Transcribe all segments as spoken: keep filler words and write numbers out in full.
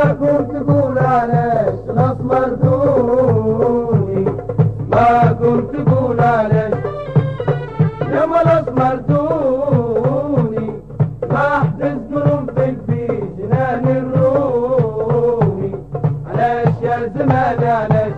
ما كنت تقول علاش الاسمر دوني، ما كنت تقول علاش يا ما الاسمر دوني، ما احدث قرنفل في جنان الرومي، علاش يا زمان علاش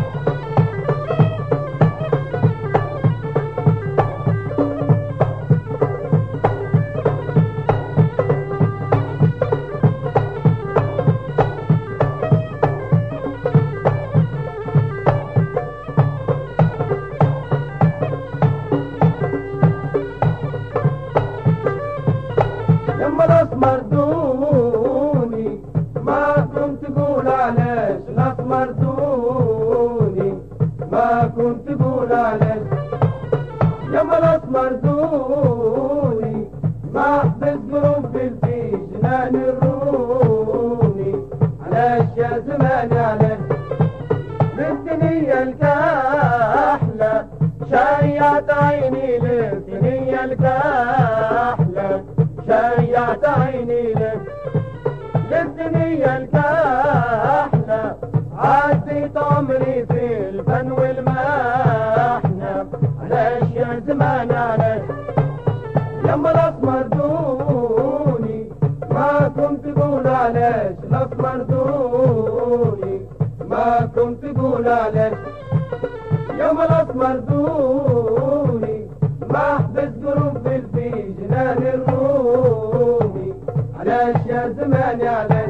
يما الاسمر دوني، ما كنت تقول علاش الاسمر دوني، ما كنت تقول علاش يما الاسمر دوني، ما احبس قرنفل في جنان الرومي، علاش يا زمان علاش للدنيا الكحلة شيعت عيني، للدنيا الكحلة شيعت عيني لك، للدنيا الكحلة عديت عمري في الفن والمحنة، علاش يا زمان علاش يما الاسمر دوني، ما كنت تقول علاش الاسمر دوني، ما كنت تقول علاش يما الاسمر دوني، ما احبس قرنفل في جنان الرومي، علاش يا زمان علاش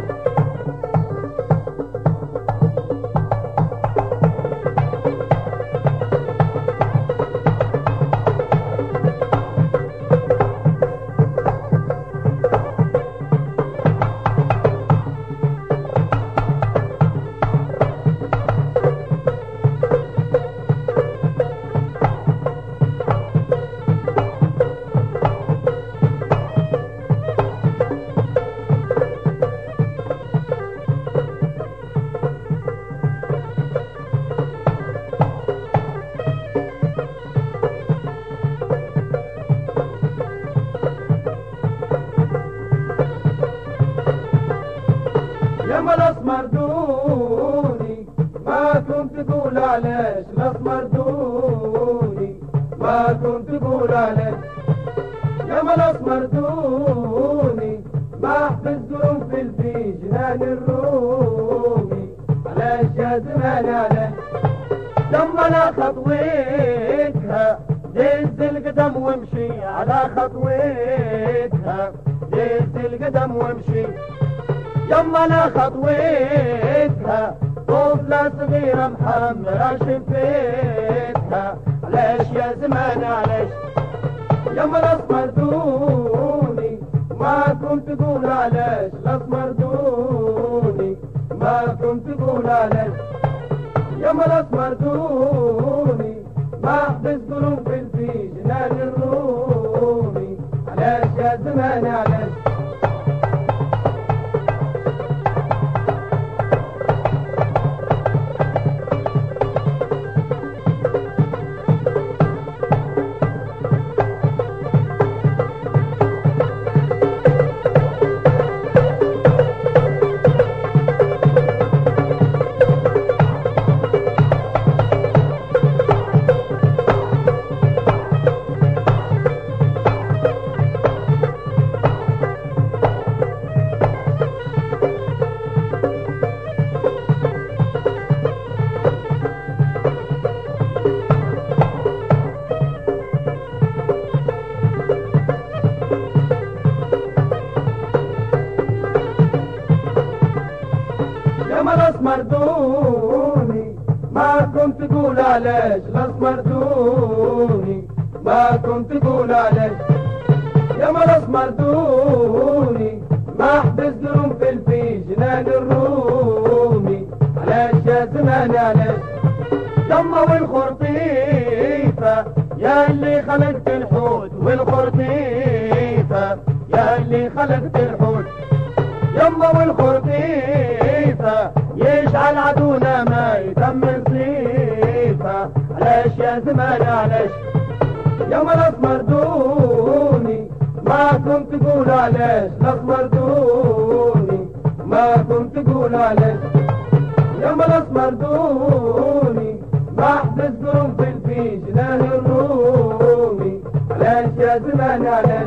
يما الاسمر دوني، ما كنت تقول علاش الاسمر دوني، ما كنت تقول علاش يما الاسمر دوني، ما احبس قرنفل في جنان الرومي، علاش يا زمان علاش لما انا خطويتها دز القدم وامشي، على خطويتها دز القدم وامشي يما انا خطويتها طفلة صغيرة محمرة شفيتها، علاش يا زمان علاش يما الاسمر دوني، ما كنت تقول علاش الاسمر دوني، ما كنت تقول علاش يما الاسمر دوني، ما احبس قرنفل في جنان الرومي، علاش يا زمان علاش يما الاسمر دوني، ما كنت تقول علاش الاسمر دوني، ما كنت تقول علاش يما الاسمر دوني، ما احبس قرنفل في جنان الرومي، علاش يا زمان علاش يما والخرطيفة يا اللي خلقت الحوت، والخرطيفة يا اللي خلقت الحوت يما والخرطيفة يجعل عدونا ما يتم صيفة، علاش يا زمان علاش يما الاسمر دوني، ما كنت تقول علاش الاسمر دوني، ما ما كنت تقول عليه يوم الاسمر دوني ما احبس قرنفل في جنان الرومي علاش يا زمان علاش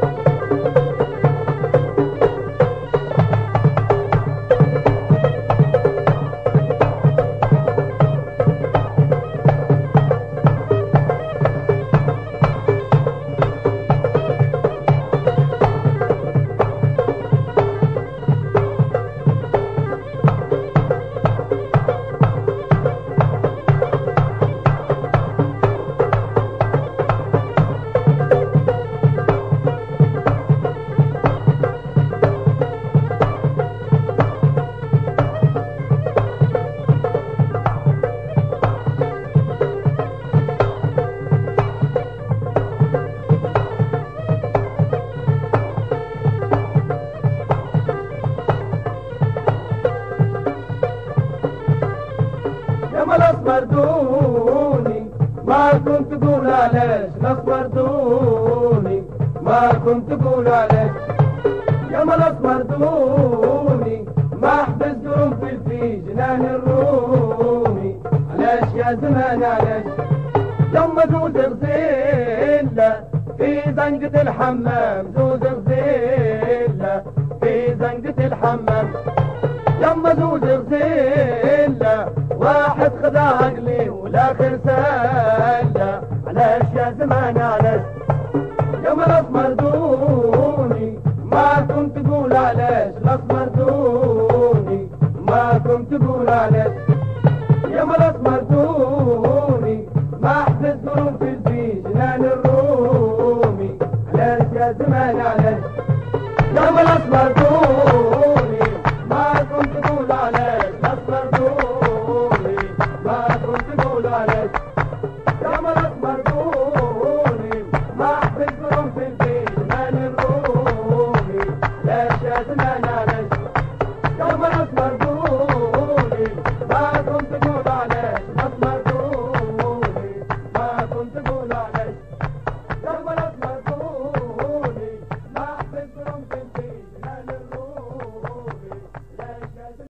الاسمر دوني ما كنت تقول علاش الاسمر دوني ما كنت تقول علاش يا ما الاسمر دوني ما احبس قرنفل في جنان الرومي علاش يا زمان علاش يما زوز غزيلة في زنقة الحمام زوز غزيلة في زنقة الحمام يما زوز غزيلة واحد خدا عقلي والاخر سالة علاش يا زمان علاش يوم الاسمر دوني ما كنت تقول علاش الاسمر دوني ما كنت تقول علاش يوم الاسمر دوني ما احبس قرنفل في جنان الرومي علاش يا زمان علاش يوم الاسمر دوني ما كنت تقول علاش